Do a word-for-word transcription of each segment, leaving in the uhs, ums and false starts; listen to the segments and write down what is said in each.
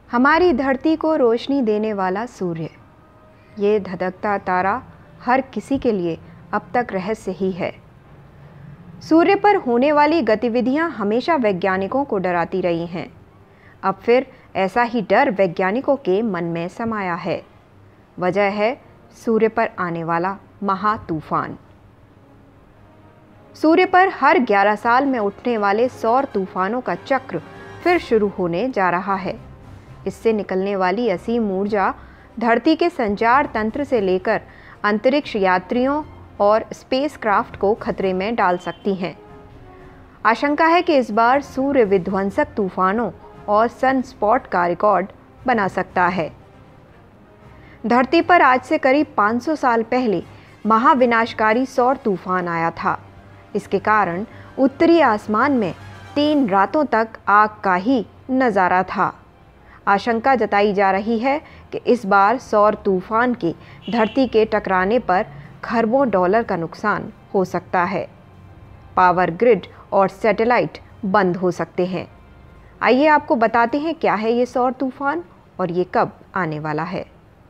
हमारी धरती को रोशनी देने वाला सूर्य, ये धधकता तारा हर किसी के लिए अब तक रहस्य ही है। सूर्य पर होने वाली गतिविधियां हमेशा वैज्ञानिकों को डराती रही हैं। अब फिर ऐसा ही डर वैज्ञानिकों के मन में समाया है। वजह है सूर्य पर आने वाला महा तूफान। सूर्य पर हर ग्यारह साल में उठने वाले सौर तूफानों का चक्र फिर शुरू होने जा रहा है। इससे निकलने वाली असीम ऊर्जा धरती के संचार तंत्र से लेकर अंतरिक्ष यात्रियों और स्पेसक्राफ्ट को खतरे में डाल सकती हैं। आशंका है कि इस बार सूर्य विध्वंसक तूफानों और सनस्पॉट का रिकॉर्ड बना सकता है। धरती पर आज से करीब पाँच सौ साल पहले महाविनाशकारी सौर तूफान आया था। इसके कारण उत्तरी आसमान में तीन रातों तक आग का ही नज़ारा था। आशंका जताई जा रही है कि इस बार सौर तूफान के धरती के टकराने पर खरबों डॉलर का नुकसान हो सकता है। पावर ग्रिड और सैटेलाइट बंद हो सकते हैं। आइए आपको बताते हैं क्या है ये सौर तूफान और ये कब आने वाला है।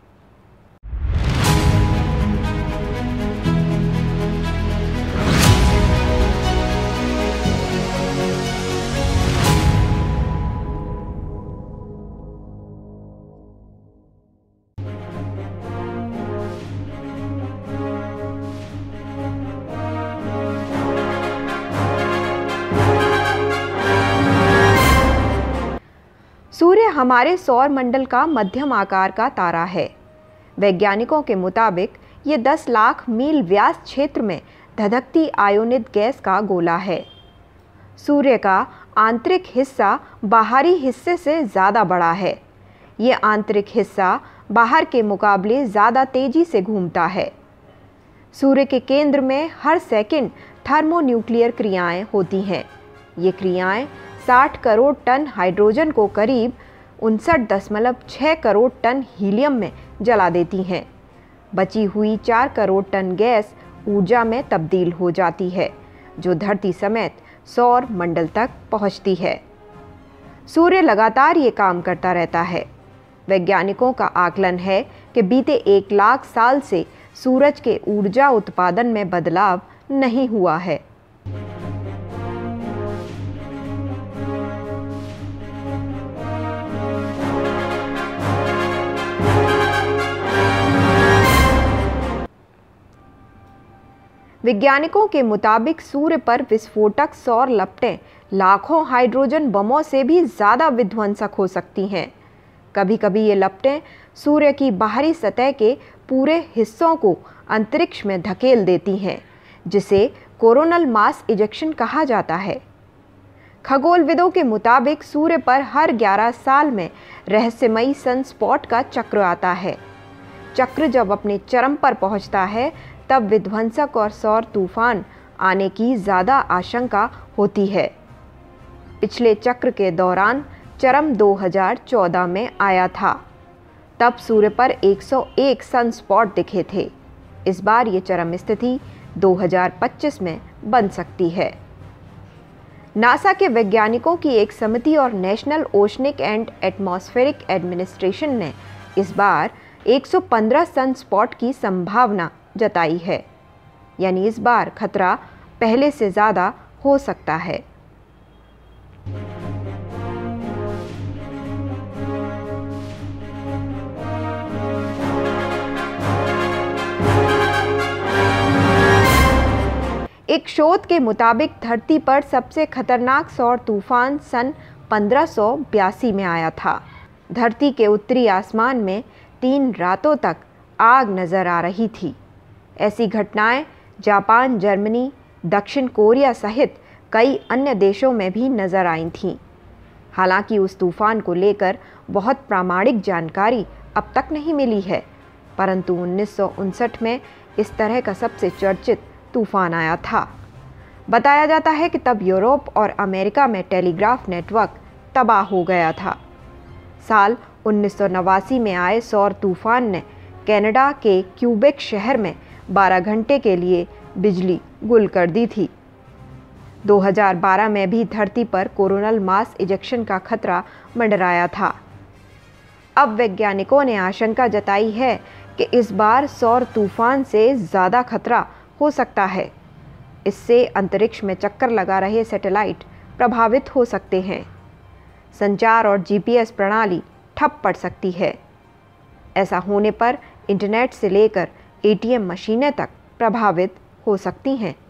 सूर्य हमारे सौर मंडल का मध्यम आकार का तारा है। वैज्ञानिकों के मुताबिक ये दस लाख मील व्यास क्षेत्र में धधकती आयोनित गैस का गोला है। सूर्य का आंतरिक हिस्सा बाहरी हिस्से से ज़्यादा बड़ा है। ये आंतरिक हिस्सा बाहर के मुकाबले ज़्यादा तेज़ी से घूमता है। सूर्य के केंद्र में हर सेकंड थर्मोन्यूक्लियर क्रियाएं होती हैं। ये क्रियाएं साठ करोड़ टन हाइड्रोजन को करीब उनसठ दशमलव छः करोड़ टन हीलियम में जला देती हैं। बची हुई चार करोड़ टन गैस ऊर्जा में तब्दील हो जाती है, जो धरती समेत सौर मंडल तक पहुंचती है। सूर्य लगातार ये काम करता रहता है। वैज्ञानिकों का आकलन है कि बीते एक लाख साल से सूरज के ऊर्जा उत्पादन में बदलाव नहीं हुआ है। वैज्ञानिकों के मुताबिक सूर्य पर विस्फोटक सौर लपटें लाखों हाइड्रोजन बमों से भी ज़्यादा विध्वंसक हो सकती हैं। कभी कभी ये लपटें सूर्य की बाहरी सतह के पूरे हिस्सों को अंतरिक्ष में धकेल देती हैं, जिसे कोरोनल मास इजेक्शन कहा जाता है। खगोलविदों के मुताबिक सूर्य पर हर ग्यारह साल में रहस्यमयी सनस्पॉट का चक्र आता है। चक्र जब अपने चरम पर पहुंचता है, तब विध्वंसक और सौर तूफान आने की ज़्यादा आशंका होती है। पिछले चक्र के दौरान चरम दो हज़ार चौदह में आया था। तब सूर्य पर एक सौ एक सनस्पॉट दिखे थे। इस बार ये चरम स्थिति दो हज़ार पच्चीस में बन सकती है। नासा के वैज्ञानिकों की एक समिति और national oceanic and atmospheric administration ने इस बार एक सौ पंद्रह सनस्पॉट की संभावना जताई है। यानी इस बार खतरा पहले से ज़्यादा हो सकता है। एक शोध के मुताबिक धरती पर सबसे खतरनाक सौर तूफान सन पंद्रह सौ बयासी में आया था। धरती के उत्तरी आसमान में तीन रातों तक आग नजर आ रही थी। ऐसी घटनाएं जापान, जर्मनी, दक्षिण कोरिया सहित कई अन्य देशों में भी नजर आई थीं। हालांकि उस तूफान को लेकर बहुत प्रामाणिक जानकारी अब तक नहीं मिली है, परंतु उन्नीस सौ उनसठ में इस तरह का सबसे चर्चित तूफान आया था। बताया जाता है कि तब यूरोप और अमेरिका में टेलीग्राफ नेटवर्क तबाह हो गया था। साल उन्नीस सौ नवासी में आए सौर तूफान ने कनाडा के क्यूबेक शहर में बारह घंटे के लिए बिजली गुल कर दी थी। दो हज़ार बारह में भी धरती पर कोरोनल मास इजेक्शन का खतरा मंडराया था। अब वैज्ञानिकों ने आशंका जताई है कि इस बार सौर तूफान से ज़्यादा खतरा हो सकता है। इससे अंतरिक्ष में चक्कर लगा रहे सैटेलाइट प्रभावित हो सकते हैं। संचार और जीपीएस प्रणाली ठप पड़ सकती है। ऐसा होने पर इंटरनेट से लेकर एटीएम मशीनें तक प्रभावित हो सकती हैं।